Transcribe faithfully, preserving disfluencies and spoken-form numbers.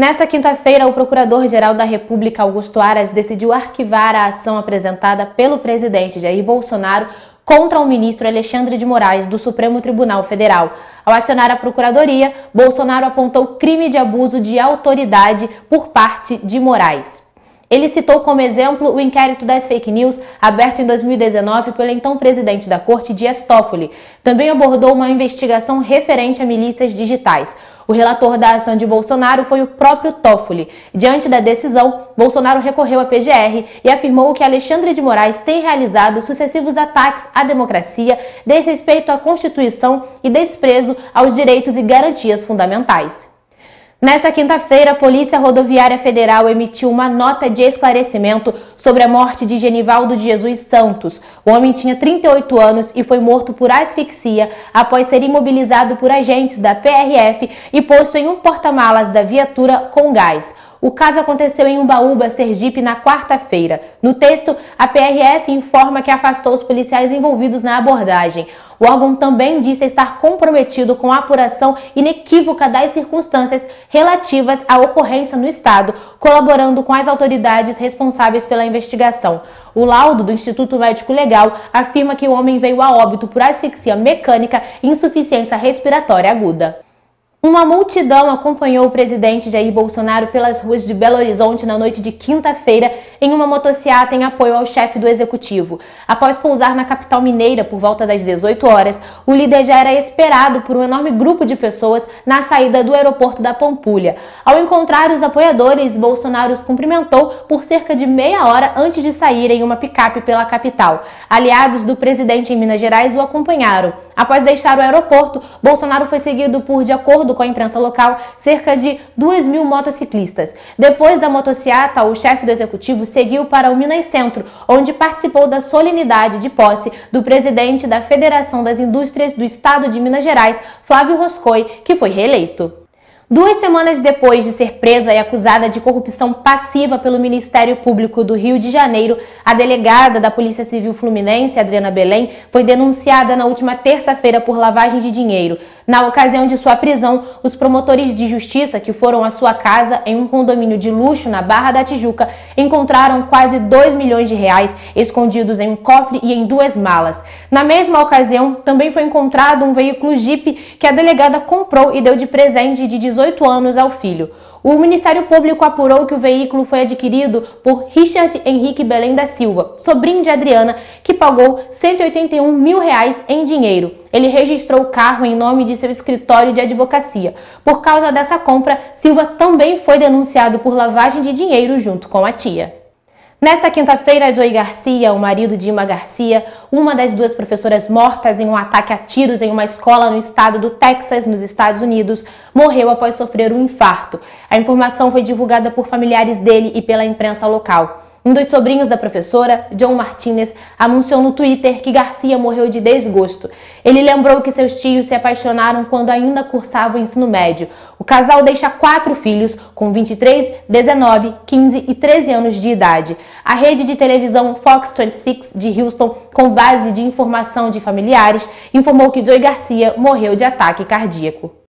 Nesta quinta-feira, o Procurador-Geral da República, Augusto Aras, decidiu arquivar a ação apresentada pelo presidente Jair Bolsonaro contra o ministro Alexandre de Moraes, do Supremo Tribunal Federal. Ao acionar a Procuradoria, Bolsonaro apontou crime de abuso de autoridade por parte de Moraes. Ele citou como exemplo o inquérito das fake news aberto em dois mil e dezenove pelo então presidente da Corte, Dias Toffoli. Também abordou uma investigação referente a milícias digitais. O relator da ação de Bolsonaro foi o próprio Toffoli. Diante da decisão, Bolsonaro recorreu à P G R e afirmou que Alexandre de Moraes tem realizado sucessivos ataques à democracia, desrespeito à Constituição e desprezo aos direitos e garantias fundamentais. Nesta quinta-feira, a Polícia Rodoviária Federal emitiu uma nota de esclarecimento sobre a morte de Genivaldo de Jesus Santos. O homem tinha trinta e oito anos e foi morto por asfixia após ser imobilizado por agentes da P R F e posto em um porta-malas da viatura com gás. O caso aconteceu em Umbaúba, Sergipe, na quarta-feira. No texto, a P R F informa que afastou os policiais envolvidos na abordagem. O órgão também disse estar comprometido com a apuração inequívoca das circunstâncias relativas à ocorrência no estado, colaborando com as autoridades responsáveis pela investigação. O laudo do Instituto Médico Legal afirma que o homem veio a óbito por asfixia mecânica e insuficiência respiratória aguda. Uma multidão acompanhou o presidente Jair Bolsonaro pelas ruas de Belo Horizonte na noite de quinta-feira em uma motociata em apoio ao chefe do executivo. Após pousar na capital mineira por volta das dezoito horas, o líder já era esperado por um enorme grupo de pessoas na saída do aeroporto da Pampulha. Ao encontrar os apoiadores, Bolsonaro os cumprimentou por cerca de meia hora antes de sair em uma picape pela capital. Aliados do presidente em Minas Gerais o acompanharam. Após deixar o aeroporto, Bolsonaro foi seguido por, de acordo com a imprensa local, cerca de duas mil motociclistas. Depois da motociata, o chefe do executivo seguiu para o Minas Centro, onde participou da solenidade de posse do presidente da Federação das Indústrias do Estado de Minas Gerais, Flávio Roscoe, que foi reeleito. Duas semanas depois de ser presa e acusada de corrupção passiva pelo Ministério Público do Rio de Janeiro, a delegada da Polícia Civil Fluminense, Adriana Belém, foi denunciada na última terça-feira por lavagem de dinheiro. Na ocasião de sua prisão, os promotores de justiça que foram à sua casa em um condomínio de luxo na Barra da Tijuca encontraram quase dois milhões de reais escondidos em um cofre e em duas malas. Na mesma ocasião, também foi encontrado um veículo Jeep que a delegada comprou e deu de presente de dezoito anos ao filho. O Ministério Público apurou que o veículo foi adquirido por Richard Henrique Belém da Silva, sobrinho de Adriana, que pagou cento e oitenta e um mil reais em dinheiro. Ele registrou o carro em nome de seu escritório de advocacia. Por causa dessa compra, Silva também foi denunciado por lavagem de dinheiro junto com a tia. Nesta quinta-feira, Joey Garcia, o marido de Ima Garcia, uma das duas professoras mortas em um ataque a tiros em uma escola no estado do Texas, nos Estados Unidos, morreu após sofrer um infarto. A informação foi divulgada por familiares dele e pela imprensa local. Um dos sobrinhos da professora, John Martinez, anunciou no Twitter que Garcia morreu de desgosto. Ele lembrou que seus tios se apaixonaram quando ainda cursava o ensino médio. O casal deixa quatro filhos, com vinte e três, dezenove, quinze e treze anos de idade. A rede de televisão Fox vinte e seis de Houston, com base de informação de familiares, informou que Joey Garcia morreu de ataque cardíaco.